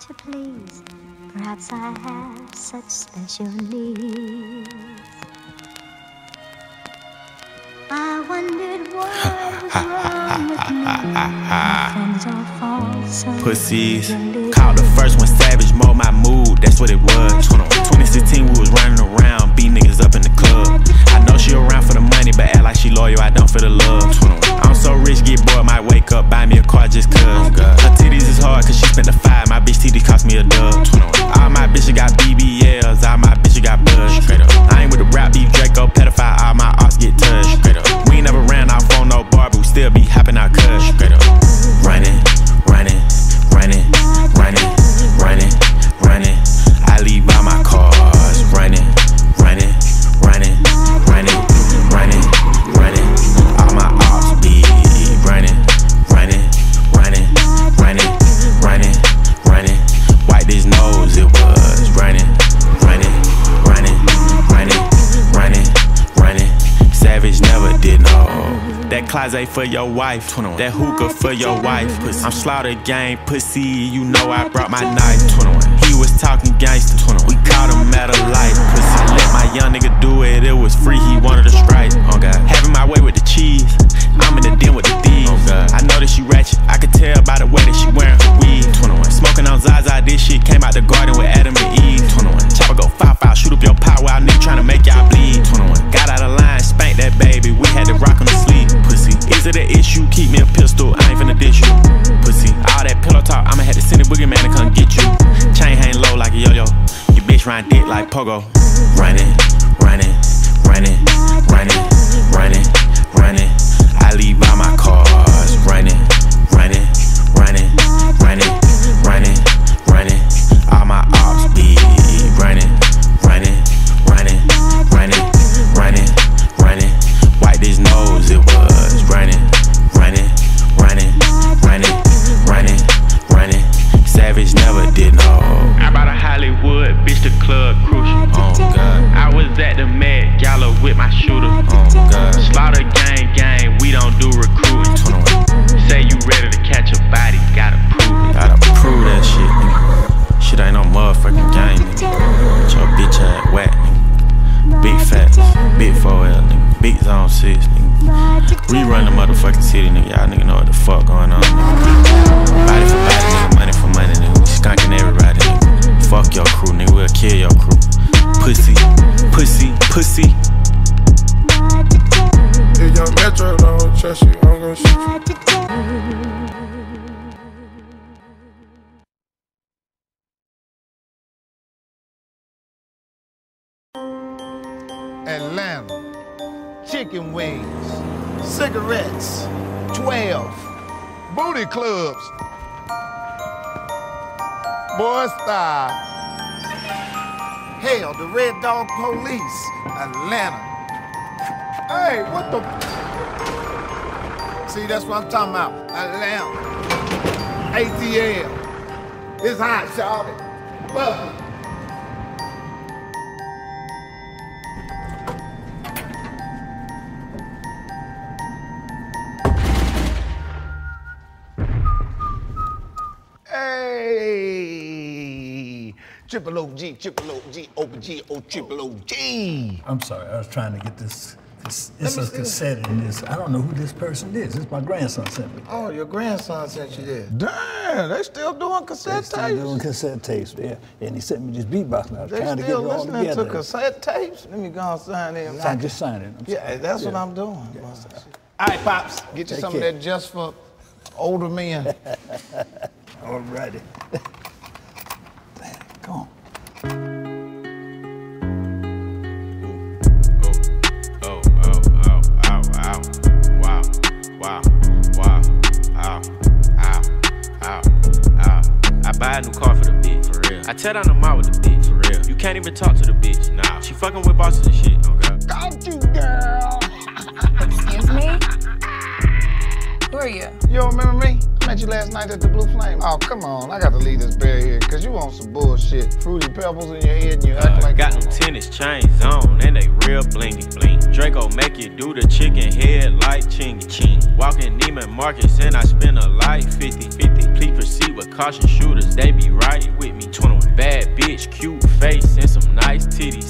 to please. Perhaps I have such special needs. I wondered what was wrong with me. My friends all fall so Pussies, easily. called the first one savage, mold my mood, that's what it was. 2016 we was running around, beat niggas up in the club. I know she around for the money, but act like she loyal, I don't feel the love. I'm so rich, get bored, might wake up, buy me a car just cuz. Her titties is hard cause she spent the 5, my bitch titties cost me a dub. All my bitches got BBLs, all my bitches got buzz. I ain't with the rap beef, Draco, pedophile, all my arts get touched. We ain't never ran off on no bar, but we still be hopping out cuss. Running, running, running, running, running, running. I leave all my cars running, running, running, running, running, running. All my ops be running, running, running, running, running, running. Wipe this nose, it was running, running, running, running, running, running. Savage never did no. That closet for your wife, that hookah for your wife. I'm slaughter gang, pussy, you know I brought my knife. He was talking gangster, we caught him at a light. Pussy, I let my young nigga do it, it was free, he wanted a strike. Having my way with the cheese, I'm in the den with the thieves. I know that she ratchet, I could tell by the way that she wearing her weave. Smoking on Zaza, this shit came out the garden with Adam and Eve. Chopper go 5-5, shoot up your pot while nigga tryna make y'all bleed. Got out of line, spanked that baby, we had to rock on the sleep. Pussy, is it an issue? Keep me a pistol, I ain't finna dish you. Pussy, all that pillow talk, I'ma have to send a boogeyman to come get you. Chain hang low like a yo-yo, your bitch ride dick like pogo. Running, running, running, running, running, running. I leave all my cars running, running, running, running, running, running. All my ops be running, running, running, running, running, running. Wipe this nose, it was running, running, running, running, running, running. Savage never did no. I bought a Hollywood, bitch, the club crucial. Oh God. I was at the Met Gala with my shooter. Oh God. Slaughter gang, we don't do recruiting. Say you ready to catch a body, gotta prove it. Gotta prove that shit, nigga. Shit ain't no motherfucking game, nigga. Get your bitch ass whack, nigga. Big facts, big 4L, nigga. Big zone 6, nigga. We run the motherfucking city, nigga. Y'all nigga know what the fuck going on, nigga. Body for body, nigga. Money for money, nigga. We skunking everybody, nigga. Fuck your crew, nigga. We'll kill your crew. Pussy, pussy, pussy. If young Metro don't trust you, I'm gonna shoot you. Atlanta, chicken wings, cigarettes, 12, booty clubs, boy style. Hell, the Red Dog Police, Atlanta. Hey, what the? See, that's what I'm talking about. Atlanta, ATL. It's hot, shawty. Welcome. Hey, triple OG, open G, O triple OG. I'm sorry, I was trying to get this. It's a cassette in this. I don't know who this person is. This my grandson sent me. Oh, your grandson sent you this. Damn, they still doing cassette tapes? They still doing cassette tapes, yeah. And he sent me this beatbox, and I was trying to get it all together. They still listening to cassette tapes? Let me go and sign in. I'm just signing. Yeah, that's what I'm doing. Yeah. All right, Pops, get you some of that just for older men. All righty. Come on. I buy a new car for the bitch, for real. I tear down the mall with the bitch, for real. You can't even talk to the bitch, nah. She fucking with bosses and shit, okay? Got you, girl. Excuse me? Who are you? You don't remember me? met you last night at the Blue Flame. Oh, come on. I got to leave this bear here because you want some bullshit. Fruity Pebbles in your head and you act like... Got them tennis chains on and they real blingy bling. Draco make you do the chicken head like chingy ching. Walking Neiman Marcus and I spend a life 50-50. Please proceed with caution, shooters, they be right with me. 21. Bad bitch, cute face and some nice titties.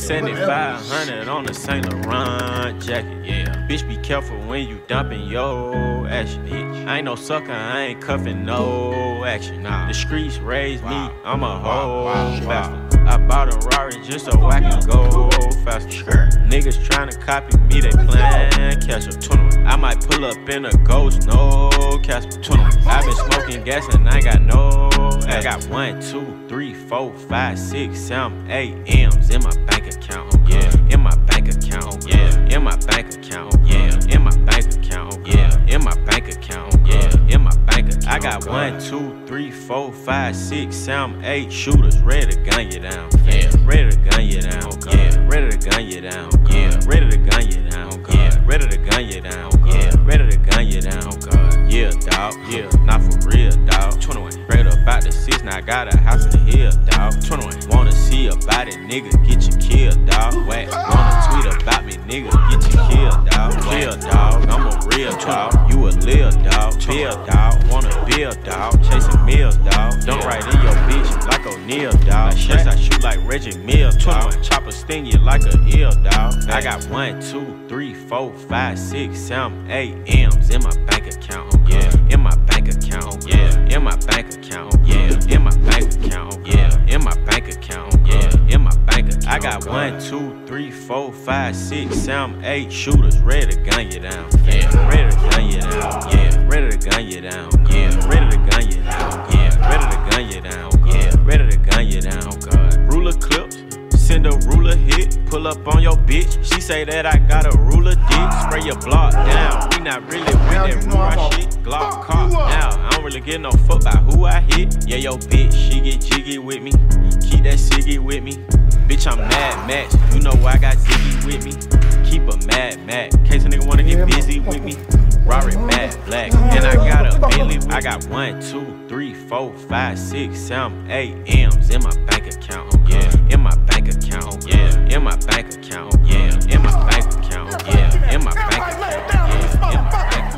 7,500 on the Saint Laurent jacket, yeah. Bitch, be careful when you dumping your action, bitch. I ain't no sucker, I ain't cuffing no action. Nah. The streets raised me, I'm a whole bastard. I bought a Rari just so I can go faster. Niggas tryna copy me, they playin' catch up. 21. I might pull up in a Ghost, no Casper. 21. I been smoking gas and I got no I got 1, 2, 3, 4, 5, 6, 7, 8 M's in my bank account, yeah. In my bank account, yeah. In my bank account, yeah. In my bank account, yeah. In my bank account, yeah. In my bank account. I got 1, 2, 3, 4, 5, 6, 7, 8 shooters ready to gun you down, yeah. Ready to gun you down, yeah. Ready to gun you down, yeah. Ready to gun you down, yeah. Ready to gun you down, yeah. Ready to gun you down, God. Yeah, dawg, yeah, not for real, dawg. 21. Straight up out the 6, now I got a house in the hill, dawg. 21. Wanna see about it, nigga, get you killed, dawg. Whack. Wanna tweet about me, nigga, get you killed, dawg. Real dawg, I'm a real dawg. You a lil dawg, bill dawg. Wanna build dawg, chasing meals, dawg. Don't write in your bitch like O'Neal, dawg. Shots I shoot like Reggie Mills, dawg. Chopper sting you like a eel, dawg. I got 1, 2, 3, 4, 5, 6, 7, 8 M's in my bank account, yeah. In my bank account, yeah. In my bank account, yeah. In my bank account, yeah. In my bank account, yeah. In my bank account. I got 1, 2, 3, 4, 5, 6, 7, 8 shooters ready to gun you down, yeah. Ready to gun you down, yeah. Ready to gun you down, yeah. Ready to gun you down, yeah. Ready to gun you down, yeah. Ready to gun you down, God. Ruler clips. Send a ruler hit, pull up on your bitch. She say that I got a ruler dick. Spray your block down. We not really with that ruler shit. Glock caught now. I don't really get no fuck by who I hit. Yeah, yo bitch, she get jiggy with me. Keep that ciggy with me. Bitch, I'm Mad Max. You know I got Ziggy with me. Keep a Mad Max. Case a nigga wanna get busy with me. Rory Mad Black. And I got a Bailey. I got 1, 2, 3, 4, 5, 6, 7, 8 M's in my bank account. Yeah. In my bank account. Yeah. In my bank account. Yeah. In my bank account. Yeah. In my bank account. Yeah. In my bank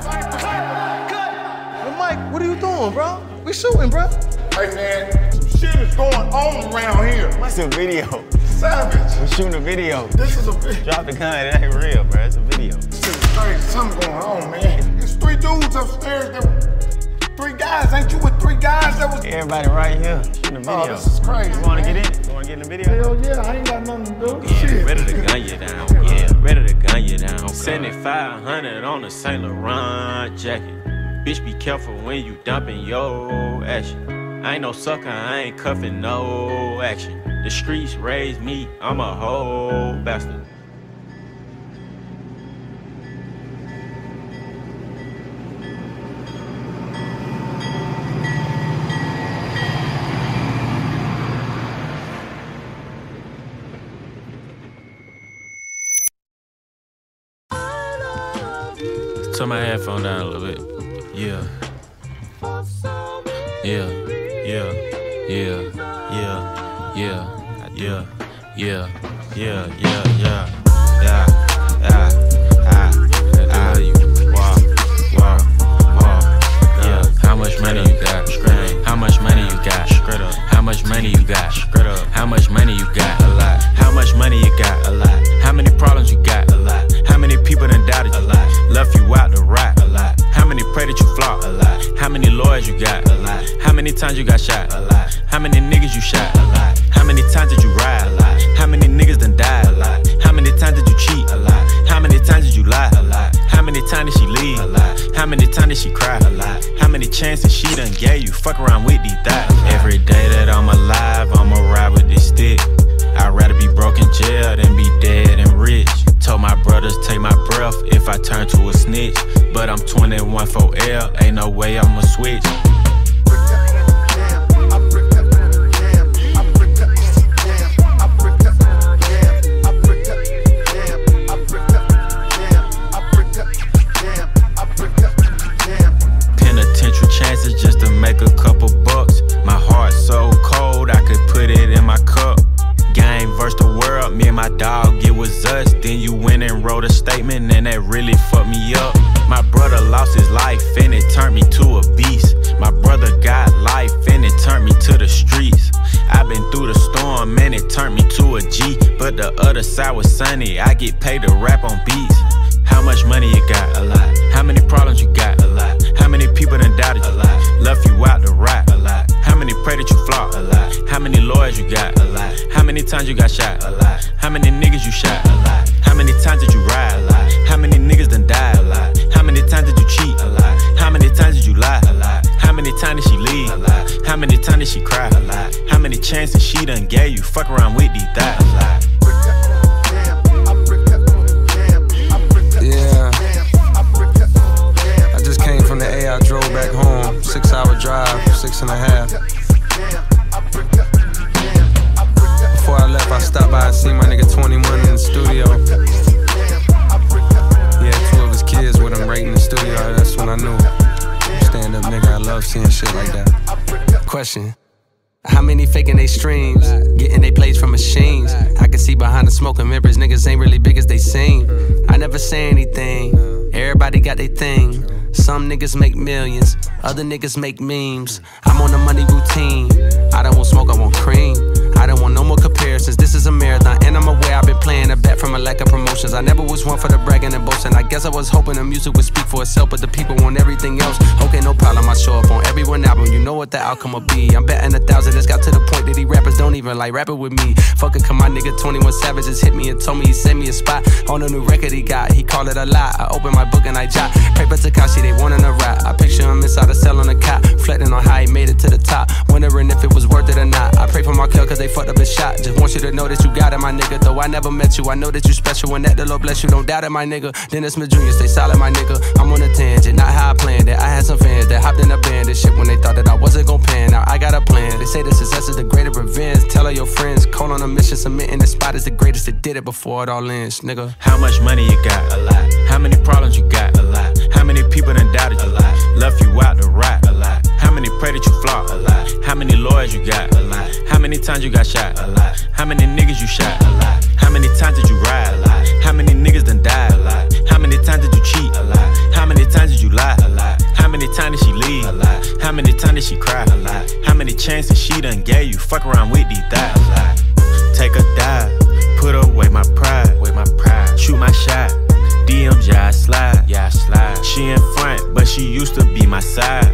account. Well, Mike, what are you doing, bro? We shooting, bro. Hey, man, some shit is going on around here. It's a video. Savage. We're shooting a video. This is a video. Drop the gun, it ain't real, bro. It's a video. This is crazy. Something going on, man. There's 3 dudes upstairs that were 3 guys. Ain't you with 3 guys that was... Everybody right here shooting a video. Oh, this is crazy. You wanna get in it? You wanna get in the video? Hell yeah, I ain't got nothing to do. Yeah, Shit. ready to gun you down. Yeah, ready to gun you down. 7,500 on the Saint Laurent jacket. Bitch, be careful when you dumping your action. I ain't no sucker, I ain't cuffing no action. The streets raised me, I'm a whole bastard. Turn my headphone down a little bit. Yeah. Yeah. Yeah. Yeah. Yeah. Yeah. Yeah. Yeah. Yeah. Yeah. Yeah. How much money you got? How much money you got? How much money you got? How much money you got? A lot. How much money you got? A lot. How many problems you got? A lot. How many people done doubted you? A lot. Left you out to rot? A lot. How many pray that you flop? A lot. How many lawyers you got? A lot. How many times you got shot? A lot. How many niggas you shot? A lot. How many times did you ride? A lot. How many niggas done died? A lot. How many times did you cheat? A lot. How many times did you lie? A lot. How many times did she leave? A lot. How many times did she cry? A lot. How many chances she done gave you? Fuck around with these thoughts. Every day that I'm alive, I'ma ride with this stick. I'd rather be broke in jail than be dead and rich. Told my brothers take my breath if I turn to a snitch. But I'm 21 for L, ain't no way I'ma switch. Penitentiary chances just and that really fucked me up. My brother lost his life and it turned me to a beast. My brother got life and it turned me to the streets. I've been through the storm and it turned me to a G. But the other side was sunny, I get paid to rap on beats. How much money you got? A lot. How many problems you got? A lot. How many people done doubted you? A lot. Left you out to rap? A lot. How many pray that you flop? A lot. How many lawyers you got? A lot. How many times you got shot? A lot. How many niggas you shot? A lot. How many times did you ride? A lot. How many niggas done died? A lot. How many times did you cheat? A lot. How many times did you lie? A lot. How many times did she leave? A lot. How many times did she cry? A lot. How many chances she done gave you? Fuck around with these thighs. A lot. Yeah, I just came from the A, I drove back home, 6-hour drive, 6.5. Before I left, I stopped by and seen my nigga 21 in the studio. He had 2 of his kids with him right in the studio. That's when I knew. Stand up nigga, I love seeing shit like that. Question: how many faking they streams, getting they plays from machines? I can see behind the smoke and mirrors, niggas ain't really big as they seem. I never say anything, everybody got their thing. Some niggas make millions, other niggas make memes. I'm on the money routine, I don't want smoke, I want cream. I don't want no more comparisons, this is a marathon. And I'm aware I've been playing a bet from a lack of promotions. I never was one for the bragging and boasting. I guess I was hoping the music would speak for itself, but the people want everything else. Okay, no problem, I show up on every one album. You know what the outcome will be. I'm betting 1,000, it's got to the point that these rappers don't even like rapping with me. Fuck it, come my nigga 21 Savage just hit me and told me he sent me a spot on a new record he got. He called it a lie, I opened my book and I jot. Paper Takashi, they wanting a rap. I picture him inside a cell on a cot, reflecting on how he made it to the top, wondering if it was worth it or not. I pray for Markel cause they fucked up his shot. Just want you to know that you got it, my nigga. Though I never met you, I know that you special and that the Lord bless you. Don't doubt it, my nigga. Dennis Smith Jr., stay solid, my nigga. I'm on a tangent, not how I planned it. I had some fans that hopped in a band and shit when they thought that I wasn't gon' pan. Now I got a plan. They say the success is the greater revenge. Tell all your friends, call on a mission, submitting the spot is the greatest that did it before it all ends, nigga. How much money you got? A lot. How many problems you got? A lot. How many people done doubted you? A lot. Left you out to rap? A lot. How many pray that you flop? A lot. How many lawyers you got? A lot. How many times you got shot? A lot. How many niggas you shot? A lot. How many times did you ride? A lot. How many niggas done died? A lot. How many times did you cheat? A lot. How many times did you lie? A lot. How many times did she leave? A lot. How many times did she cry? A lot. How many chances she done gave you? Fuck around with these thighs. A lot. Take a dive, put away my pride. Shoot my shot, DMs, yeah I slide. She in front, but she used to be my side.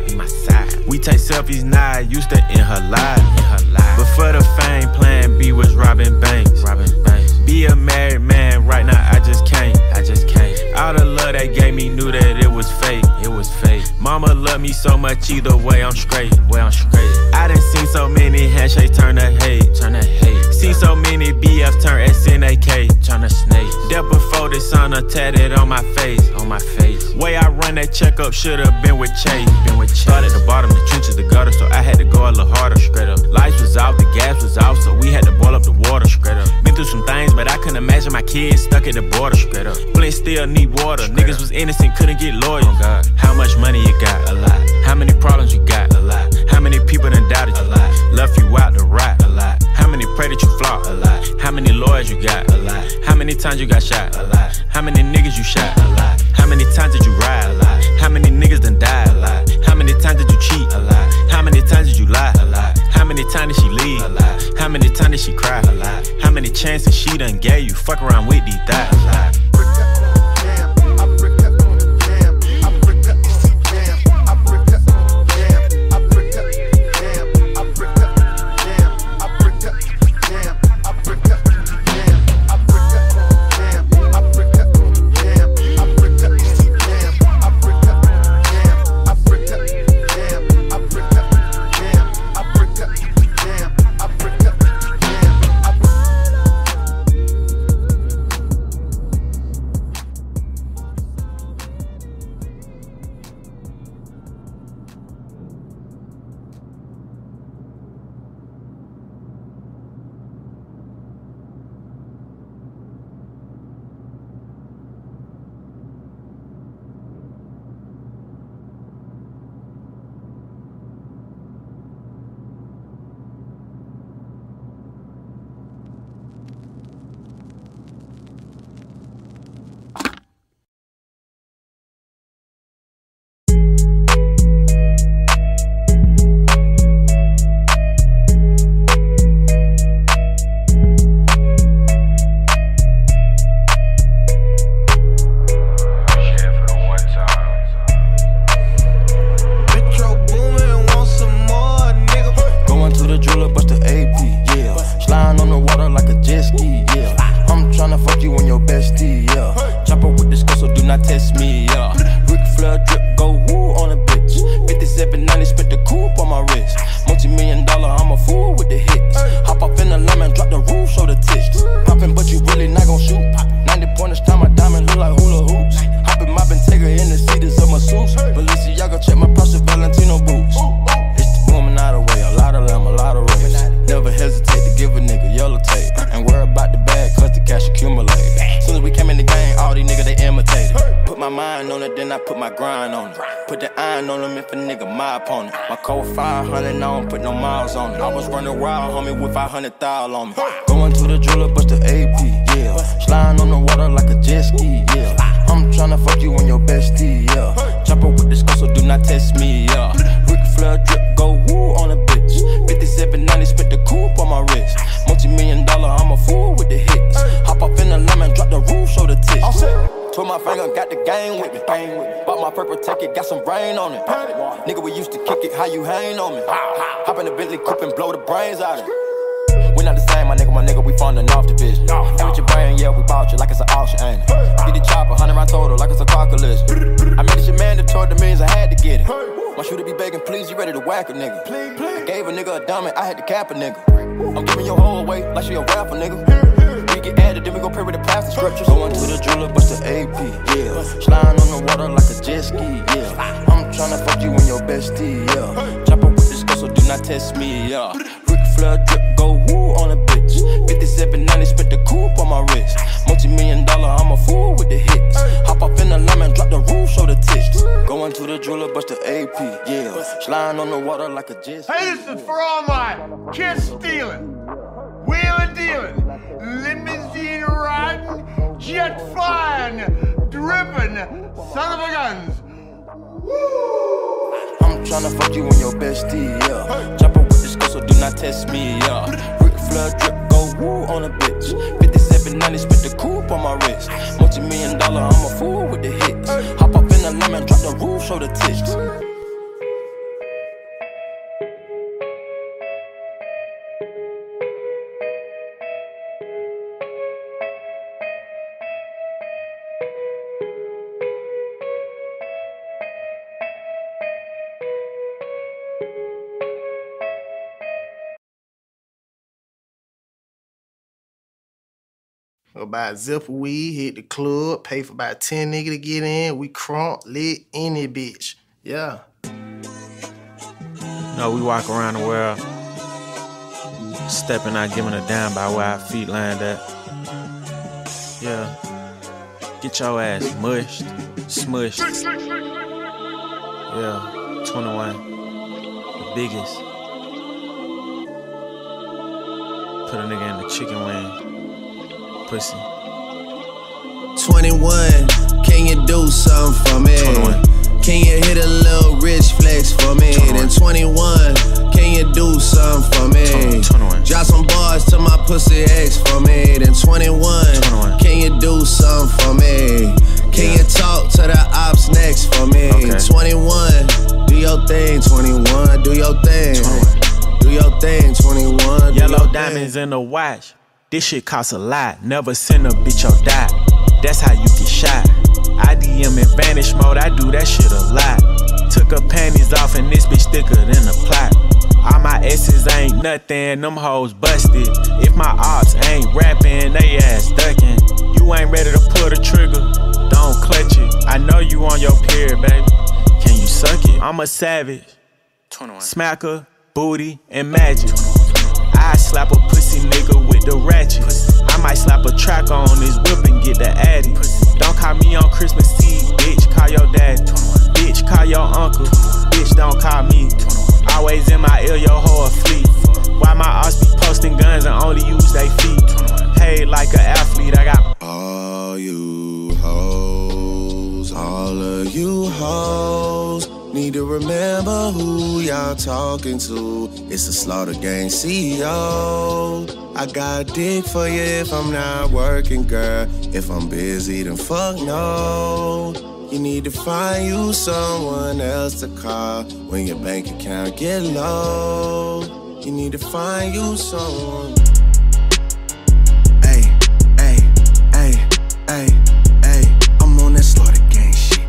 We take selfies now, used to in her life. But for the fame, plan B was robbing banks. Be a married man, right now I just can't. All the love they gave me knew that it was fake. Mama loved me so much, either way I'm straight. I done seen so many handshakes turn to hate. Seen so many BF turn SNAK. That before this honor tatted on my face. Way I run that checkup should've been with Chase. Started at the bottom, the trenches, the gutter, so I had to go a little harder. Straight up. Lights was off, the gas was off, so we had to boil up the water. Straight up. Been through some things, but I couldn't imagine my kids stuck at the border. Straight up. Flint still need water. Niggas was innocent, couldn't get lawyers. Oh God. How much money you got? A lot. How many problems you got? A lot. How many people done doubted you? A lot. Left you out to rap? A lot. How many pray that you flop? A lot. How many lawyers you got? A lot. How many times you got shot? A lot. How many niggas you shot? A lot. How many times did you ride? A lot. How many niggas done died? A lot. How many times did you cheat? A lot. How many times did you lie? A lot. How many times did she leave? A lot. How many times did she cry? A lot. How many chances she done gave you? Fuck around with these thighs. A lot. me, yeah. Ric Flair drip, go woo on a bitch. 5790, spent the coupe on my wrist. Multi-million-dollar, I'm a fool with the hits. Hop up in the lemon, drop the roof, show the tits. Poppin', but you really not gon' shoot. 90 pointers, time my diamond look like hula hoops. Hoppin', moppin', take her in the seats of my suits. Balenciaga, check my Prada Valentino boots. It's the woman out of way, a lot of them, a lot of race. Never hesitate to give a nigga yellow tape. Ain't worry about the bag, cause the cash accumulate. Soon as we came in the game, all these niggas, they imitated. Put my mind on it, then I put my grind on it. Put the iron on them if a nigga my opponent. My code 500, I don't put no miles on it. I was running wild, homie, with 500,000 on me. Going to the jeweler, bust the AP, yeah. Sliding on the water like a jet ski, yeah. I'm tryna fuck you and your bestie, yeah. Chopper with this girl, so do not test me, yeah. Ric Flair drip, go woo on a bitch. 5790, spent the coupe on my wrist. Multi-million-dollar, I'm a fool with the hits. Hop up in the lemon, drop the roof, show the tits. Twirl my finger, got the game with me. Bought my purple ticket, got some rain on it. Nigga, we used to kick it, how you hang on me? Hop in the Bentley coupe and blow the brains out of it. We not the same, my nigga, we funding off the vision. And with your brain, yeah, we bought you like it's an auction, ain't it? Get the chopper, 100 round total, like it's a car collision. I made this shit mandatory, the means I had to get it. My shooter be begging, please, you ready to whack a nigga? I gave a nigga a diamond, I had to cap a nigga. I'm giving your whole away like she a rapper, nigga. We get added, then we go pray with the pastor scriptures. Going to the jeweler, bust the AP, yeah. Sliding on the water like a jet ski, yeah. I'm tryna fuck you and your bestie, yeah. Chopper with this girl, so do not test me, yeah. Ric Flair drip, go woo on a bitch. 5790, spent the coupe on my wrist. Multi-million-dollar, I'm a fool with the hits. Hop up in the lemon, drop the roof, show the tits. Going to the jeweler, bust the AP, yeah. Sliding on the water like a jet ski. Hey, this is for all my kids stealing, wheeling dealing, limousine riding, jet flying, dripping, son of a guns. I'm tryna fuck you and your bestie, yeah. Chopper with this girl, so do not test me, yeah. Ric Flair drip, go woo on a bitch. 5790, spent the coupe on my wrist. Multi-million-dollar, I'm a fool with the hits. Hop up in the lemon, drop the roof, show the tits. Go buy a zip of weed, hit the club, pay for about 10 niggas to get in. We crunk, lit, any bitch. Yeah. No, we walk around the world, stepping out, giving a damn by where our feet land at. Yeah. Get your ass mushed, smushed. Yeah, 21, the biggest. Put a nigga in the chicken wing. Pussy. 21, can you do something for me? 21. Can you hit a little rich flex for me? 21. Then 21, can you do something for me? 21. Drop some bars to my pussy ex for me. Then 21, 21. Can you do something for me? Can you talk to the ops next for me? Okay. 21, do your thing. 21, do your thing. 21. Do your thing. 21. Yellow diamonds in the watch. This shit costs a lot. Never send a bitch or die. That's how you get shot. I DM in vanish mode, I do that shit a lot. Took her panties off and this bitch thicker than a plot. All my S's ain't nothing, them hoes busted. If my ops ain't rapping, they ass ducking. You ain't ready to pull the trigger, don't clutch it. I know you on your period, baby. Can you suck it? I'm a savage. 21. Smacker, booty, and magic. I slap a pussy nigga with the ratchet. I might slap a track on his whip and get the addy. Don't call me on Christmas Eve, bitch, call your daddy. Bitch, call your uncle, bitch, don't call me. Always in my ear, your whole fleet. Why my ops be posting guns and only use they feet? Paid like an athlete, I got all you hoes, all of you hoes. Need to remember who y'all talking to. It's the Slaughter Gang CEO. I got a dick for you if I'm not working, girl. If I'm busy, then fuck no. You need to find you someone else to call when your bank account get low. You need to find you someone. Ay, ay, ay, ay, ay. I'm on that Slaughter Gang shit.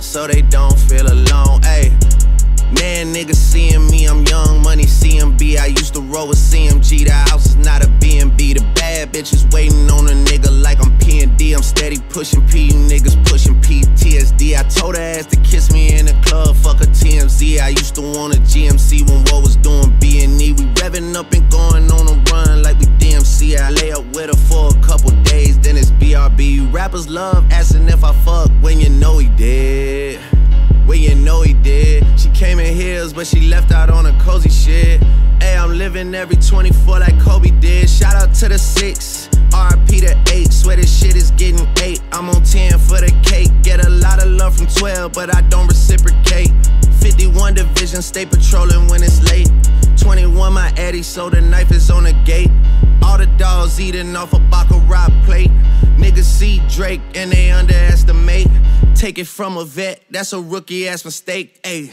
so they don't feel alone. Ayy, man, niggas seeing me, I'm young money CMB. I used to roll with CMG, the house is not a B&B. The bad bitches waiting on a nigga like I'm P&D. I'm steady pushing P, you niggas pushing PTSD. I told her ass to kiss me in the club, fuck a TMZ. I used to want a GMC when Woe was doing B&E. We revving up and going on a run like we DMC. I lay up with her for a couple days, then it's BRB. You rappers love asking if I fuck when you know he did. When you know he did. She came in heels, but she left out on a cozy shit. Hey, I'm living every 24 like Kobe did. Shout out to the 6, RIP to 8. Swear this shit is getting 8. I'm on 10 for the cake. Get a lot of love from 12, but I don't reciprocate. 51 division, stay patrolling when it's late. 21 my Eddie, so the knife is on the gate. All the dogs eating off a Baccarat plate. Niggas see Drake and they underestimate. Take it from a vet, that's a rookie ass mistake. Ayy.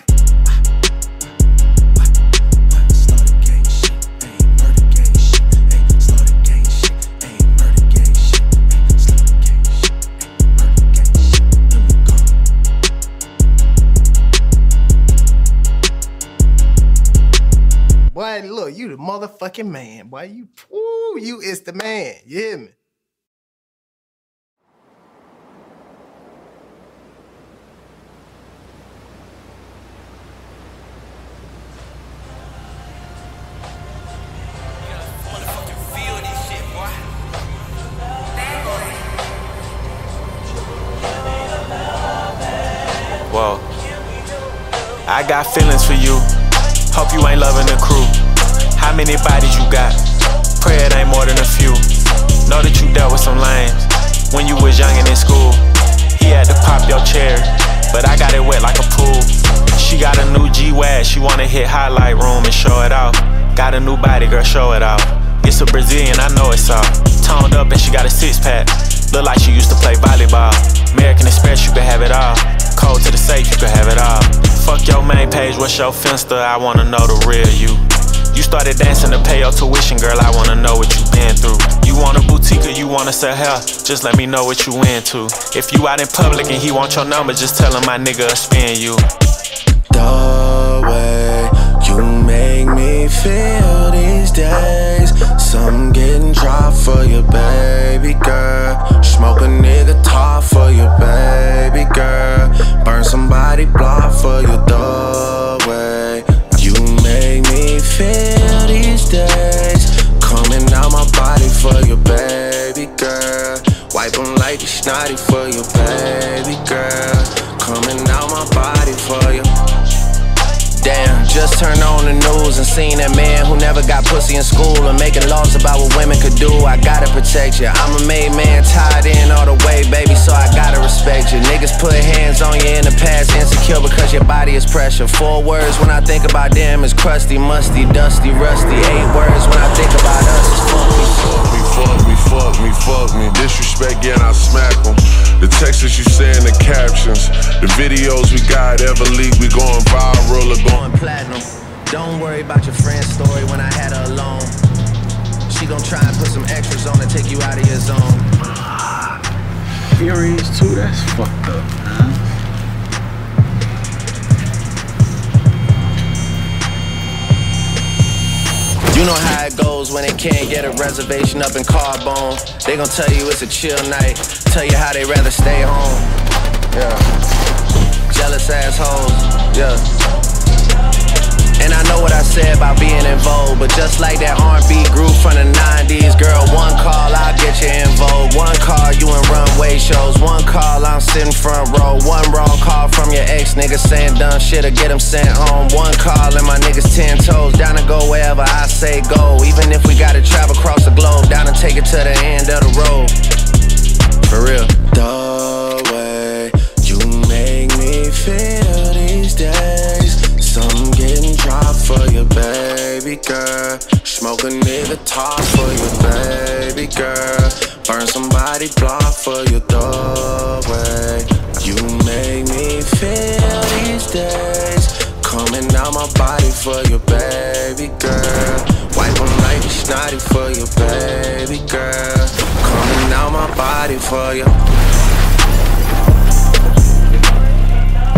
Boy, look, you the motherfucking man. Boy, you is the man. You hear me? Whoa, I got feelings for you. Hope you ain't loving the crew. How many bodies you got? Pray it ain't more than a few. Know that you dealt with some lames when you was young and in school. He had to pop your chair, but I got it wet like a pool. She got a new G-Wag, she wanna hit highlight room and show it off. Got a new body, girl, show it off. It's a Brazilian, I know it's all. Toned up and she got a six-pack. Look like she used to play volleyball. American Express, you can have it all. Code to the safe, you can have it all. Fuck your main page, what's your Finsta? I wanna know the real you. You started dancing to pay your tuition, girl, I wanna know what you been through. You want a boutique or you wanna sell hair? Just let me know what you into. If you out in public and he want your number, just tell him my nigga will spin you. The way you make me feel these days, some getting dropped for your baby girl. Smoke a nigga top for your baby girl. Burn somebody block for you. The way you make me feel these days, coming out my body for your baby girl. Wipe them like you snotty for your baby girl. Coming out my body for you. Damn, just turned on the news and seen that man who never got pussy in school and making laws about what women could do. I gotta protect you. I'm a made man, tied in all the way, baby, so I gotta respect you. Niggas put hands on you in the past, insecure because your body is pressure. 4 words when I think about them is crusty, musty, dusty, rusty. 8 words when I think about us is fuck me. Fuck me, fuck me, fuck me. Disrespect, yeah, and I smack them. The texts you say in the captions, the videos we got ever leak, we going viral or going platinum. Don't worry about your friend's story when I had her alone. She gon' try and put some extras on to take you out of your zone. Furious too, that's fucked up, man. You know how it goes when they can't get a reservation up in Carbone. They gon' tell you it's a chill night, tell you how they rather stay home. Yeah. Jealous assholes, yeah. And I know what I said about being in vogue, but just like that R&B group from the 90s, girl, one call, I'll get you in vogue. One call, you in runway shows. One call, I'm sitting front row. One wrong call from your ex nigga saying dumb shit or get him sent home. One call and my niggas 10 toes, down to go wherever I say go. Even if we gotta travel across the globe, down and take it to the end of the road. For real. The way you make me feel these days, some getting dropped for your baby girl. Smoke a nigga top for your baby girl. Burn somebody block for you. The way you make me feel these days, coming out my body for your baby girl. Wipe them like you snotty for your baby girl. Coming out my body for you.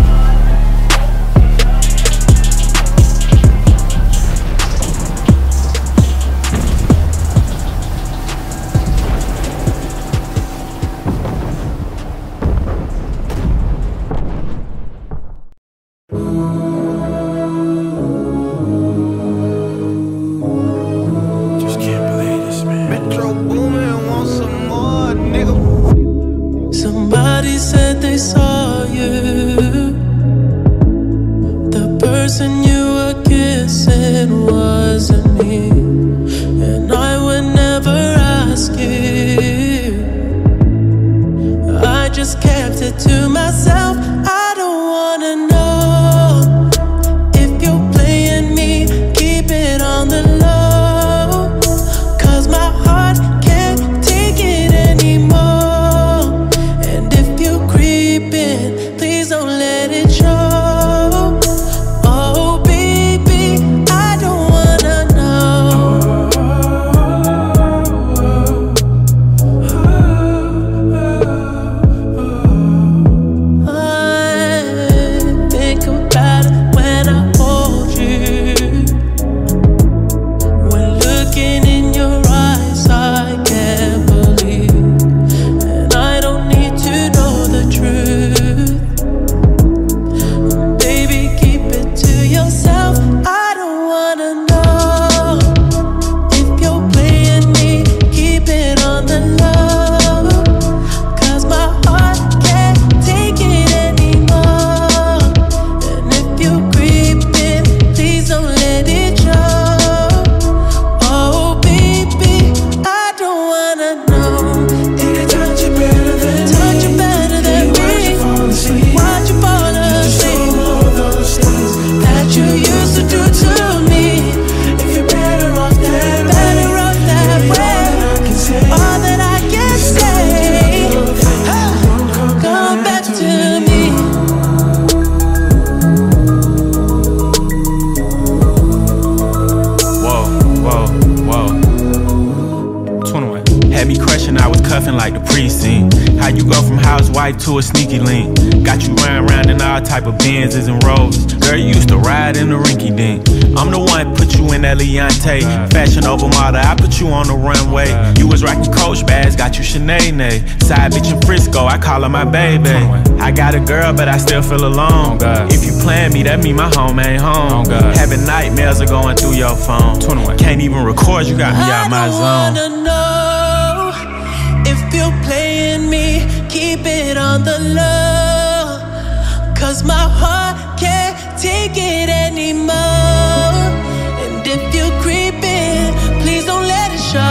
wife to a sneaky link. Got you round in all type of Benzes and Rolls. Girl, you used to ride in the rinky dink. I'm the one put you in that Leontay. Fashion over model, I put you on the runway. You was rocking Coach bags, got you Sinead. Side bitch in Frisco, I call her my baby. I got a girl, but I still feel alone. If you plan me, that mean my home ain't home. Having nightmares are going through your phone. Can't even record, you got me out my zone. I wanna know if you're playing me, keep it on the low. Cause my heart can't take it anymore. And if you're creeping, please don't let it show.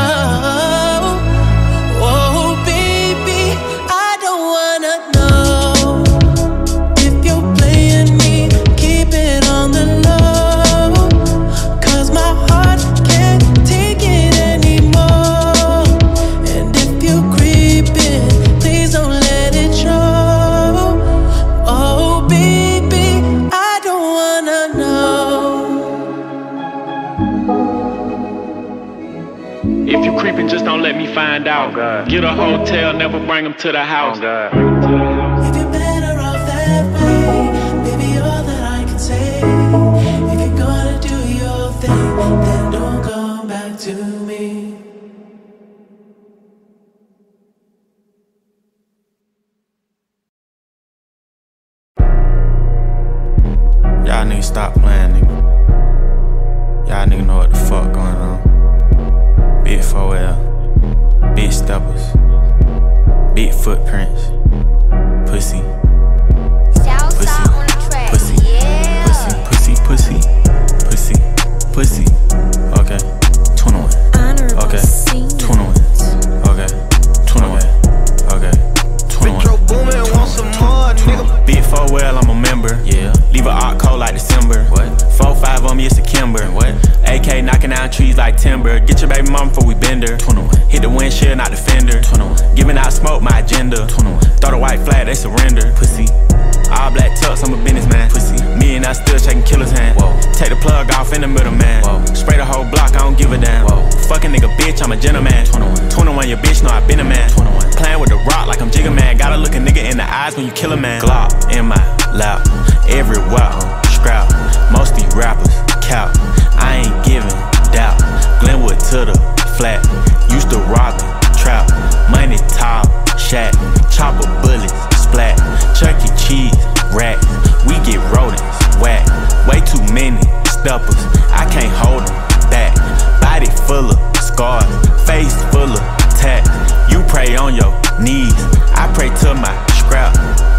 Oh baby, I don't wanna know if you're playing me, keep it on the low. Cause my heart can't take it anymore. And if you're creeping, please don't let it show. Oh baby, I don't wanna know. If you creeping, just don't let me find out. Get a hotel, never bring them to the house. If you're better off that way, baby, all that I can say. If you're gonna do your thing, then don't come back to me. Y'all niggas stop playing, nigga. Y'all niggas know what the fuck going on. Big 4L, big steppers, big footprints, pussy, pussy, pussy, pussy, pussy, pussy, pussy. Okay, 21. Okay, 21. Okay, 21. Okay, 21. Metro Boomin, want some more, nigga. Big 4L, I'm a member. Yeah. Leave a art cold like December. What? 4-5 on me, it's a Kimber. What? AK knocking down trees like timber. Get your baby mama before we bend her. 21. Hit the windshield, not the fender. 21. Giving out smoke, my agenda. 21. Throw the white flag, they surrender. Pussy. All black tux, I'm a businessman. Pussy. Me and I still shaking killer's hand. Whoa. Take the plug off in the middle, man. Whoa. Spray the whole block, I don't give a damn. Whoa. Fucking nigga, bitch, I'm a gentleman. 21. 21, your bitch know I been a man. 21. Playing with the rock like I'm Jigga Man. Gotta look a nigga in the eyes when you kill a man. Glock in my lap, everywhere, scrap. Most these rappers, cap. I ain't giving doubt. Glenwood to the flat. Used to rob it, trap. Money tall, shack. Chopper bullets, splat. Chuck E. Cheese, racks. We get rodents, whack. Way too many steppers. I can't hold them back. Body full of scars. Face full of tats. You pray on your knees. I pray to my scrap.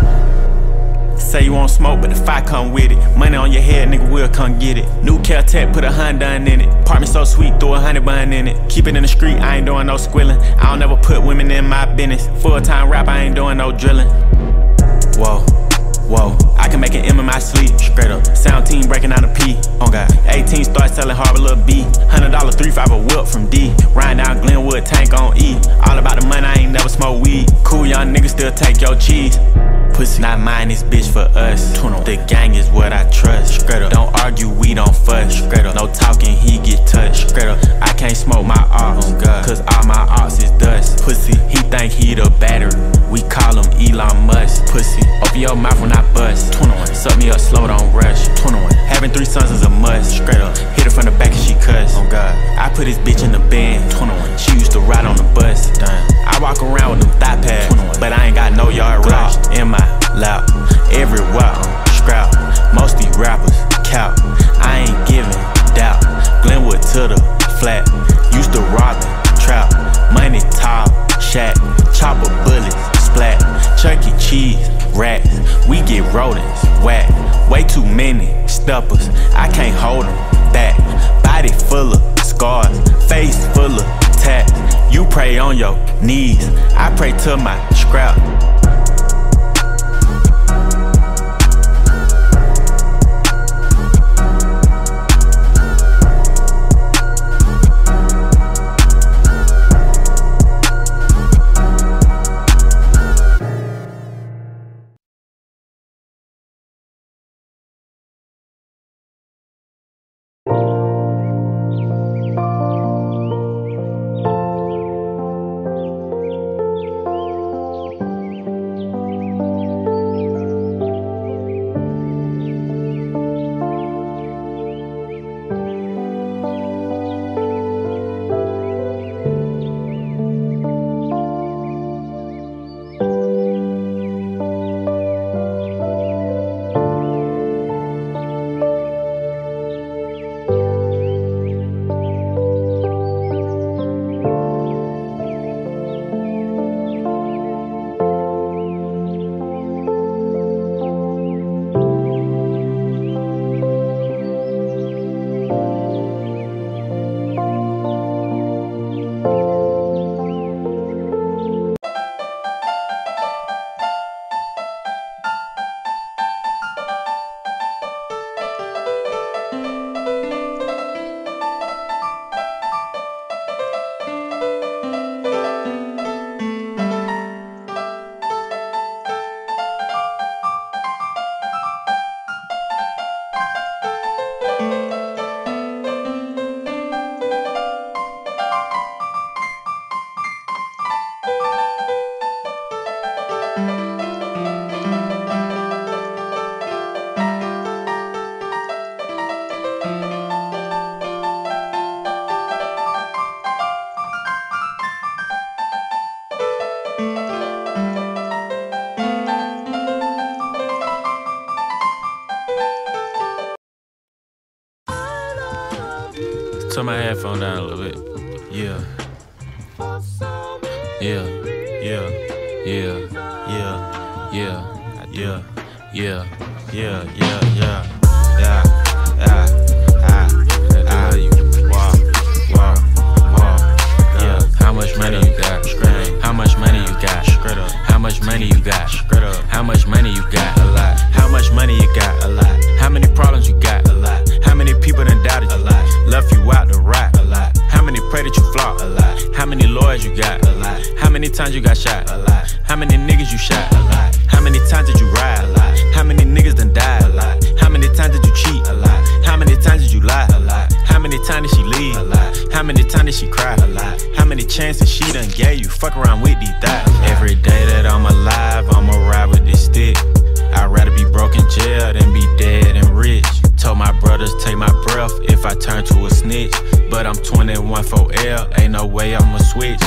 Say you want smoke, but the fire come with it. Money on your head, nigga, we'll come get it. New Caltech, put a Honda in it. Apartment so sweet, throw a honey bun in it. Keep it in the street, I ain't doing no squilling. I don't never put women in my business. Full-time rap, I ain't doing no drilling. Whoa, whoa, I can make an M in my sleep, straight up. Sound team breaking out a P, oh God. 18 start selling Harbor Lil B. $100 3-5 a whip from D. Riding down Glenwood, tank on E. All about the money, I ain't never smoke weed. Cool young niggas still take your cheese. Pussy, not mine, this bitch for us. The gang is what I trust. Straight up, don't argue, we don't fuss. Straight up, no talking, he get touched. Straight up, I can't smoke my ops, cause all my ops is dust. Pussy, he think he the battery. We call him Elon Musk. Pussy, open your mouth when I bust. 21, suck me up slow, don't rush. 21, having 3 sons is a must. Straight up, hit her from the back and she cuss. Oh God, I put this bitch in the band. 21, she used to ride on the bus. Damn, I walk around with them thigh pads. 21, but I ain't got no yard rush in my lap, everywhere I'm scrap. Most these rappers cap. I ain't giving doubt. Glenwood to the flat. Used to rob it, trap. Money tall, shack. Chopper bullets, splat. Chuck E. Cheese, racks. We get rodents, whack. Way too many steppers. I can't hold them back. Body full of scars. Face full of tats. You pray on your knees. I pray to my scrap. turn my headphone down a little bit. Yeah. Yeah. Yeah. Yeah. Yeah. Yeah. Yeah. Yeah. Yeah. Yeah. How much money you got? How much money you got? How much money you got? How much money you got? A lot. How much money you got? A lot. How many problems you got? A lot. How many people done doubted you? A lot. Left you out to rot? A lot. How many pray that you flop? A lot. How many lawyers you got? A lot. How many times you got shot? A lot. How many niggas you shot? A lot. How many times did you ride? A lot. How many niggas done died? A lot. How many times did you cheat? A lot. How many times did you lie? A lot. How many times did she leave? A lot. How many times did she cry? A lot. How many chances she done gave you? Fuck around with these thoughts. Every day that I'm alive, I'ma ride with this stick. I'd rather be broke in jail than be dead and rich. Told my brothers take my breath if I turn to a snitch. But I'm 21 for L, ain't no way I'ma switch.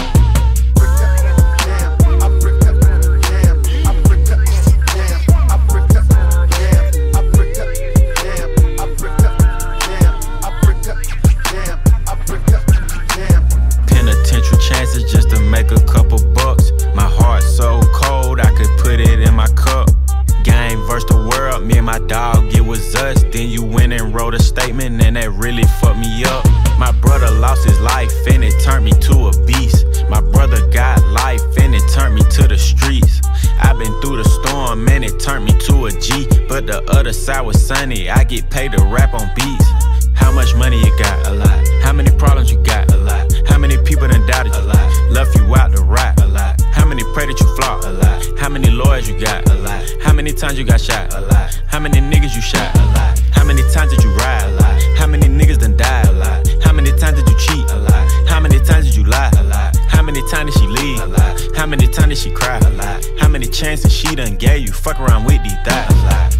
Penitentiary chances just to make a couple bucks. My heart so cold I could put it in my cup. Game versus the world, me and my dog, it was us. Then you went and wrote a statement and that really fucked me up. My brother lost his life and it turned me to a beast. My brother got life and it turned me to the streets. I've been through the storm and it turned me to a G. But the other side was sunny, I get paid to rap on beats. How much money you got? A lot. How many problems you got? A lot. How many people done doubted you? A lot. Left you out to rot? A lot. How many pray that you flop? A lot. How many lawyers you got? A lot. How many times you got shot? A lot. How many niggas you shot? A lot. How many times did you ride? A lot. How many niggas done died? A lot. How many times did you cheat? A lot. How many times did you lie? A lot. How many times did she leave? A lot. How many times did she cry? A lot. How many chances she done gave you? Fuck around with these thoughts. A lot.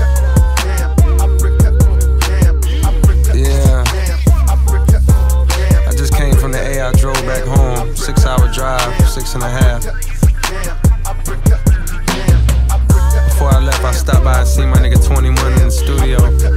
Yeah. I just came from the A, I drove back home. 6-hour drive, 6.5. Before I left, I stopped by and seen my nigga 21 in the studio.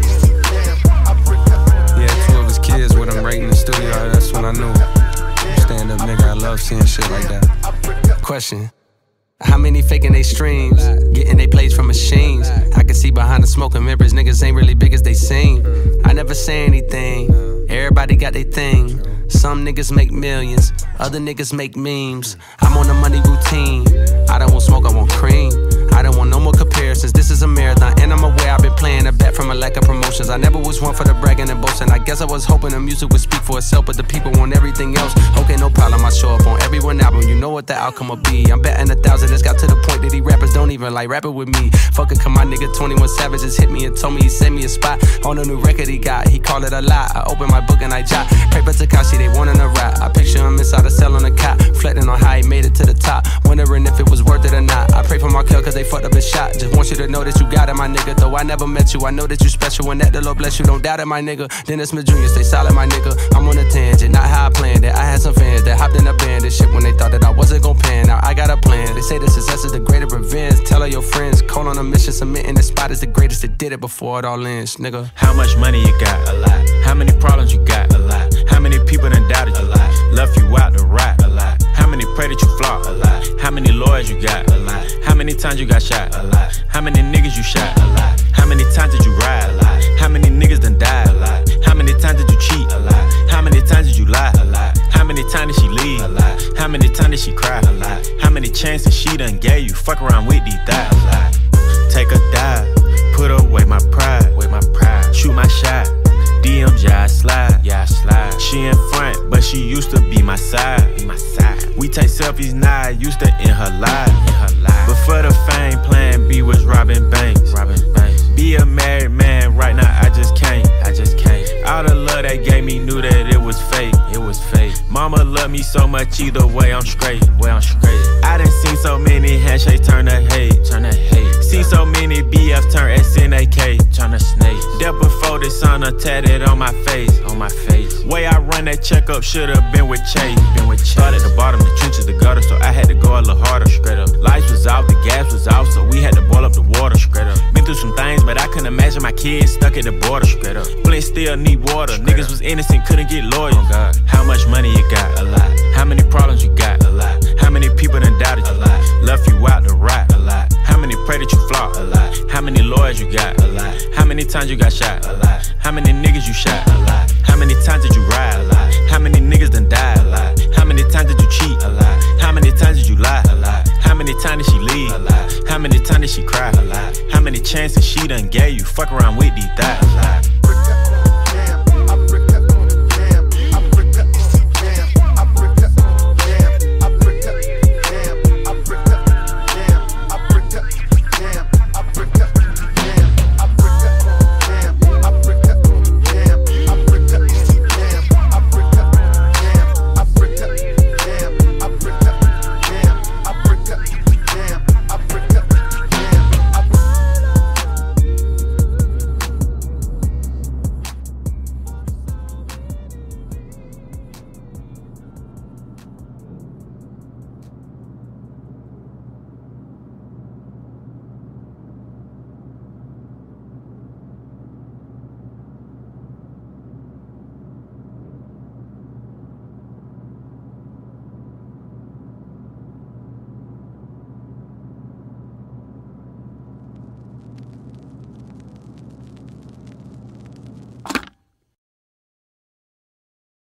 Yeah, 2 of his kids with him right in the studio. That's when I knew. Stand up nigga, I love seeing shit like that. Question. How many faking they streams, getting they plays from machines? I can see behind the smoke and mirrors, niggas ain't really big as they seem. I never say anything, everybody got their thing. Some niggas make millions, other niggas make memes. I'm on the money routine, I don't want smoke, I want cream. I don't want no more comparisons, this is a marathon. And I'm aware I've been playing a bet from a lack of promotions. I never was one for the bragging and boasting. I guess I was hoping the music would speak for itself, but the people want everything else. Okay, no problem, I show up on every one album, you know what the outcome will be. I'm betting 1,000, it's got to the point that these rappers don't even like rapping with me. Fuck it, come my nigga 21 Savage just hit me and told me he sent me a spot on a new record he got, he called it a lie. I opened my book and I jot, paper Takashi, they wanting a rap. I picture him inside a cell on a cot, reflecting on how he made it to the top, wondering if it was worth it or not. I pray for Markel cause they fucked up his shot. Just want you to know that you got it, my nigga. Though I never met you, I know that you special and that the Lord bless you. Don't doubt it, my nigga. Dennis Smith Jr., stay solid, my nigga. I'm on a tangent, not how I planned it. I had some fans that hopped in a band and shit when they thought that I wasn't gon' pan. Now I got a plan. They say the success is the greatest revenge. Tell all your friends, call on a mission, submitting the spot is the greatest that did it before it all ends, nigga. How much money you got? A lot. How many problems you got? A lot. How many people done doubted you? A lot. Left you out to rot? A lot. How many pray that you flop? A lot. How many lawyers you got? A lot. How many times you got shot? A lot. How many niggas you shot? A lot. How many times did you ride? A lot. How many niggas done died? A lot. How many times did you cheat? A lot. How many times did you lie? A lot. How many times did she leave? A lot. How many times did she cry? A lot. How many chances she done gave you? Fuck around with these thoughts. A lot. Take a dive, put away my pride. Shoot my shot, DMs, yeah I slide. She in front, but she used to be my side. We take selfies now, used to in her life. But for the fame, plan B was robbing banks. Be a married man, right now I just can't. All the love they gave me knew that it was fake. Mama loved me so much, either way I'm straight. I done seen so many handshakes turn to hate. Seen so many BF turn SNAK. That before 40-something tatted on my face. Way I run that checkup should've been with Chase. Started at the bottom, the trenches, the gutter, so I had to go a little harder. Straight up. Lights was out, the gas was out, so we had to boil up the water. Straight up. Been through some things, but I couldn't imagine my kids stuck at the border. Straight up. Flint still need water. Niggas was innocent, couldn't get lawyers. Oh God. How much money you got? A lot. How many problems you got? A lot. How many people done doubted you? A lot. Left you out to rot? A lot. How many pray that you flop? A lot. How many lawyers you got? A lot. How many times you got shot? A lot. How many niggas you shot? A lot. How many times did you ride? A lot. How many niggas done died? A lot. How many times did you cheat? A lot. How many times did you lie? A lot. How many times did she leave? A lot. How many times did she cry? A lot. How many chances she done gave you? Fuck around with these thighs. A lot.